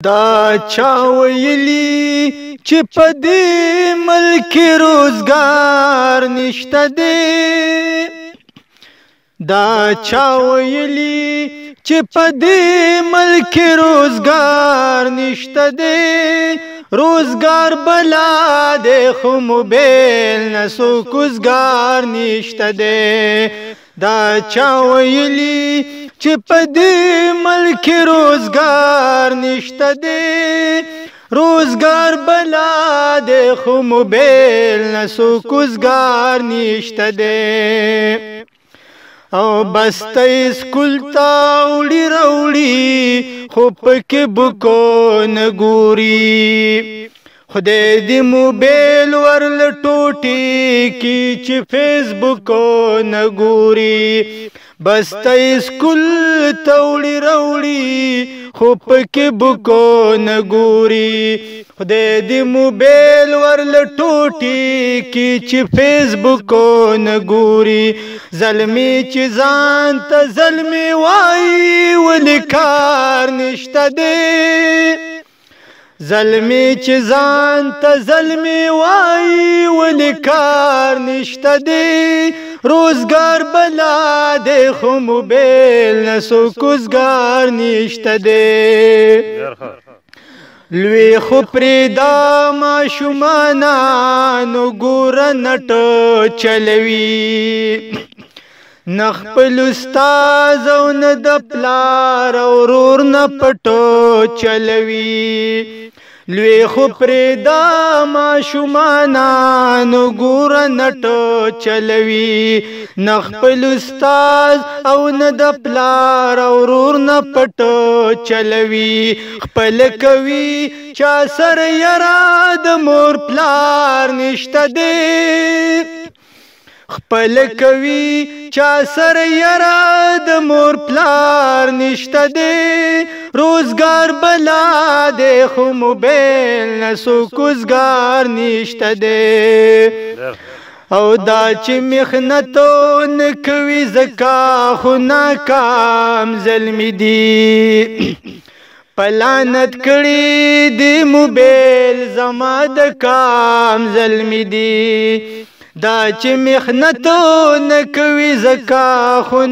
دا چا ویلی چې په دې ملک روزګار نشته دی، دا چا ویلی چې په دې ملک روزګار نشته دی، روزګار بلا دی خو موبیل نه څوک وزګار نشته دی. دا چا ویلی چې په دې ملک روزګار نشته دی، روزګار بلا دی خو موبیل نه څوک وزګار نشته دی. او بسته اسکول ته وړي راوړي خو پکې بکو نه ګوري، خدای دې موبیل ورله ټوټې کي چې فیسبوک نه ګوري. بسته اسکول ته وړي راوړي خو پکې بکو نه ګوري، خدای دې موبیل ورله ټوټې کي چې فیسبوک نه ګوري. زلمی چې ځان ته زلمی وایي ولې کار نشته دی، زلمی چې ځان ته زلمی وایي ولې کار نشته دی، روزګار بلا دی خو موبیل نه څوک وزګار نشته دی. لوی خو پرېږده ماشومانانو ګوره نټ چلوي، نه خپل استاد او نه د پلار او ورور نه پټو چلوي. لوی خو پرېږده ماشومانانو ګوره نټ چلوي، نه خپل استاد او نه د پلار او ورور نه پټو چلوي. خپل کوي چا سره یاره د مور پلار نشته دی، خپل کوي چا سره یاره د مور پلار نشته دی، روزګار بلا دی خو موبیل نه څوک وزګار نشته دی. او دا چې محنتو نه کوي ځکه خو ناکام زلمي دي، پلانت کړي دی موبیل زما د کام زلمي دي. دا چې محنتو نه کوي ځکه خو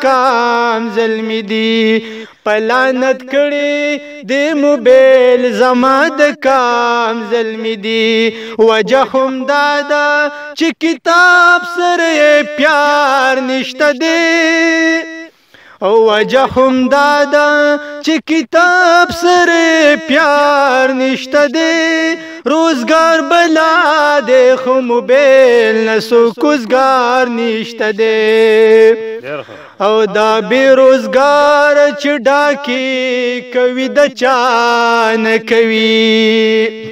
ناکام زلمي دي، پلانت کړي دی موبیل زما د کام زلمي دي. وجه هم دا ده چې کتاب سره پیار نشته دی، او وجه هم دا ده چې کتاب سره پیار نشته دی، روزګار بلا دی خو موبیل نه څوک وزګار نشته دی. او دا بې روزګاره چې ډاکې کوي د چا نه کوي،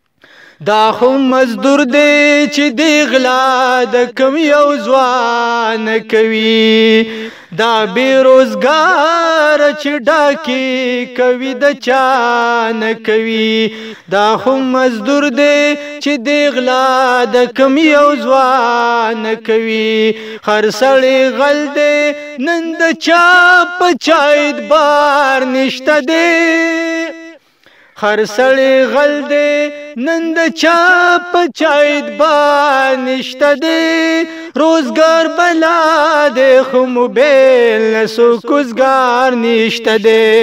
دا خو مزدور دی چې دی غلا د کم یو ځوان کوي. دا بې روزګاره چې ډاکې کوي د چا نه کوي، دا خو مزدور دی چې دی غلا د کم یو ځوان کوي. هر سړی غل دی نن د چا په چا اعتبار نشته دی، هر سړی غل دی نن د چا په چا اعتبار نشته دی، روزګار بلا دی خو موبیل نه څوک وزګار نشته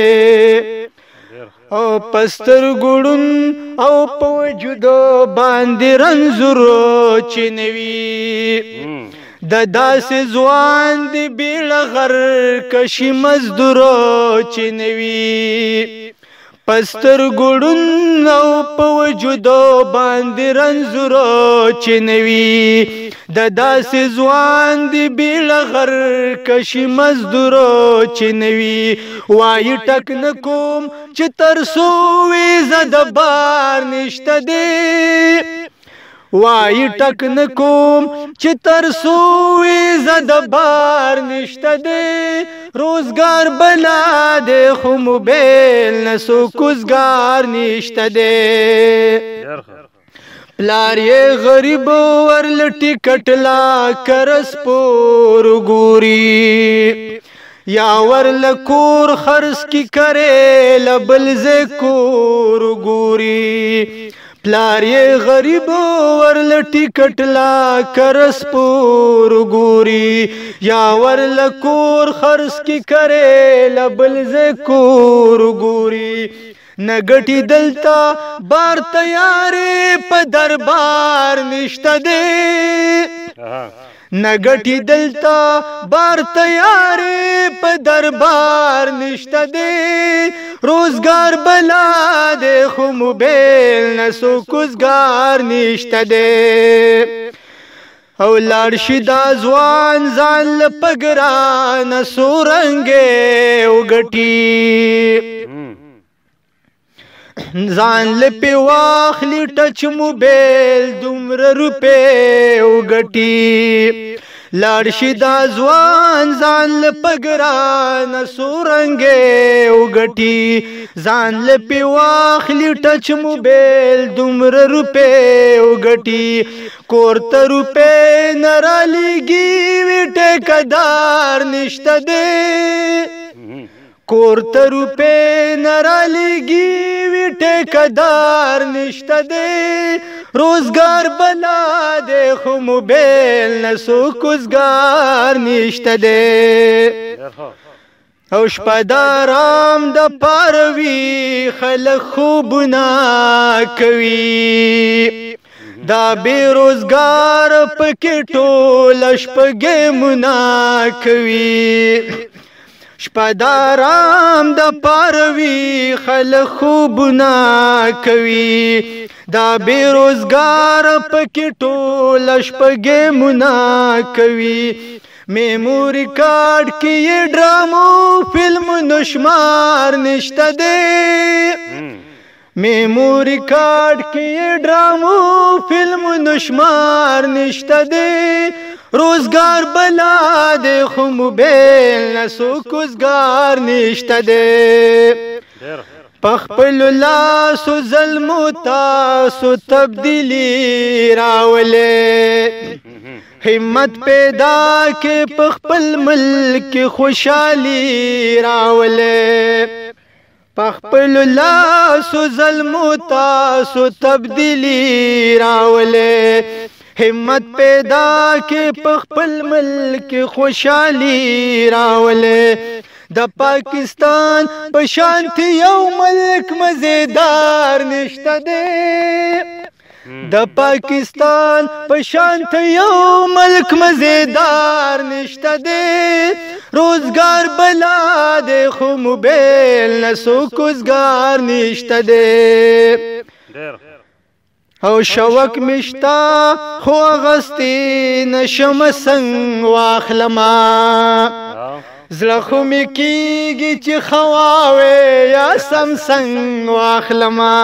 دی. او پسترګو ړوند او په وجودو باندې رنځور چې نه وي، د داسې ځوان دی بیړه غرکشي مزدور چې نه وي. پسترګو ړوند او په وجودو باندې رنځور چې نه وي، د داسې ځوان دی بیړه غرکشي مزدور چې نه وي. وایي ټک نه کوم چې تر څو ویزه د بار نشته دی، وایي ټک نه کوم چې تر څو ویزه د بار نشته دی، روزګار بلا دی خو موبیل نه څوک وزګار نشته دی. پلار یې غریب ورله ټکټ لا کرس پور ګوري، یا ور لکور خرس کی کرے لبل ز کور ګوري پلار یې غریب ور لټیکټ لا کرس پور ګوري یا ور لکور خرس کی کرے لبل ز کور ګوري نګټی دلتا بار تیارې په دربار نشته دې نګټی دلتا بار تیارې په دربار نشته دې روزګار بلا دې خو موبیل نسو کوزګار نشته دې او لاړ شي دا ځوان ځان په ګران سورنګې وګټي ځان لپی واخلی ټچ موبیل دومره روپې وګټي لاړ شي دا ځوان ځان لپه ګرانه سورنګې وګټي ځان لپی واخلی ټچ موبیل دومره روپې وګټي کور ته روپې نه رالیږي وي ټیکهدار نشته دی کور ته روپې نه رالیږي وي ټیکهدار نشته دی روزګار بلا دی خو موبیل نه څوک کوزګار نشته دی او شپه د ارام د پاره وي خلک خوبونه کوي دا بې روزګار پکې ټوله شپه ګیمونه کوي شپه د ارام د پاره وي خلک خوبونه کوي دا بې روزګار پکې ټوله شپه ګیمونه کوي میموري کارډ کې یې ډرامو فلمونو شمار نشته دی میموري کارډ کې یې ډرامو فلمونو شمار نشته دی روزګار بلا دی خو موبیل نه څوک کوزګار نشته دی پخپلو لاسو ظلمو تاسو تبدیلی راولې همت پیدا کې پخپل ملک خوشحالي راولې پخپلو لاسو ظلمو تاسو تبدیلی راولې همت پیدا کې پخپل ملک خوشحالي راولې د پاکستان په شانتي یو ملک مزیدار نشته دی د پاکستان په شانتي یو ملک مزیدار نشته دی روزګار بلا دی خو موبیل نه څوک کوزګار نشته دی او شوق مشتا خو اغستی نشم سنگ واخلما زړه خو مې کېږي چې خواوې یا سمسنګ واخلما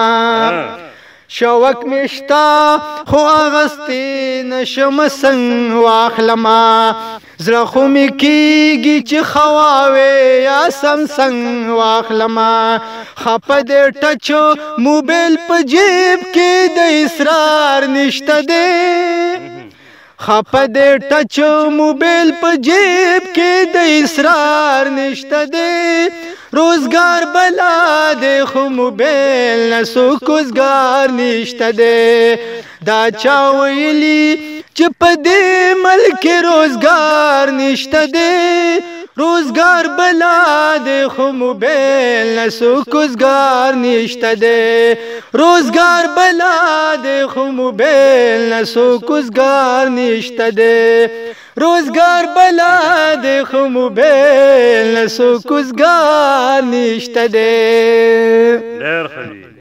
شوق مشتا خو اغستی نشم سنگ واخلما زړه خو مې کېږي چې خواوې یا سمسنګ واخلما خپه دې ټچ موبیل په جیب کې د اسرار نشته دی خپه دې ټچ موبیل په جیب کې د اسرار نشته دی روزګار بلا دی خو موبیل نه څوک کوزګار نشته دی دا چا ویلي چې په دې ملک روزګار نشته دی روزګار بلا دی خو موبیل نه څوک کوزګار نشته دی روزګار بلا دی خو موبیل نه څوک کوزګار نشته دی روزګار بلا دی خو موبیل نه څوک کوزګار نشته دی